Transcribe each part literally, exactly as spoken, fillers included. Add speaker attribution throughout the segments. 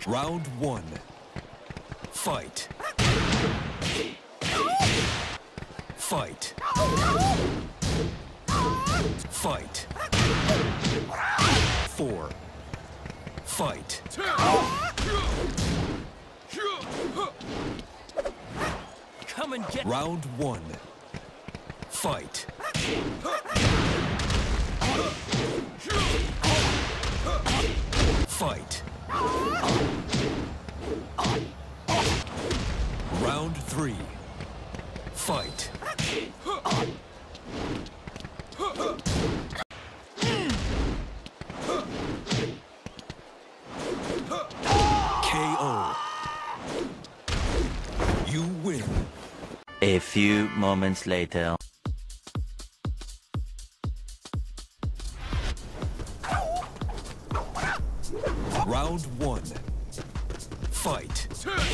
Speaker 1: Round one. Fight. Fight. Fight. Four. Fight.
Speaker 2: Come and get.
Speaker 1: Round one. Fight. Fight. Round three. Fight. K O. You win.
Speaker 3: A few moments later.
Speaker 1: Round one. Fight.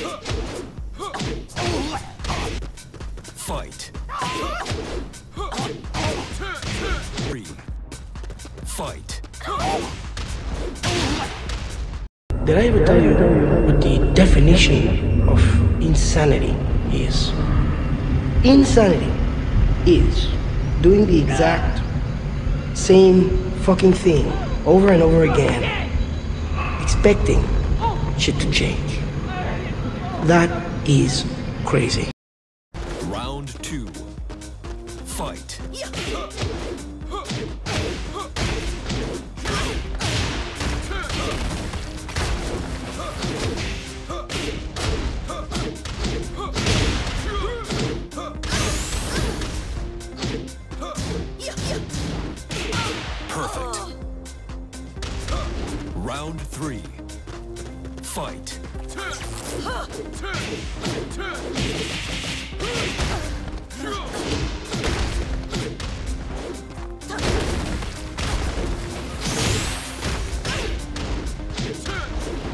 Speaker 1: Fight. Three. Fight.
Speaker 4: Did I ever tell you what the definition of insanity is? Insanity is doing the exact same fucking thing over and over again, expecting shit to change. That is crazy.
Speaker 1: Round two. Fight. Perfect. Round three. Fight.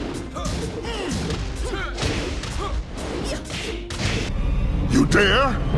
Speaker 5: You dare?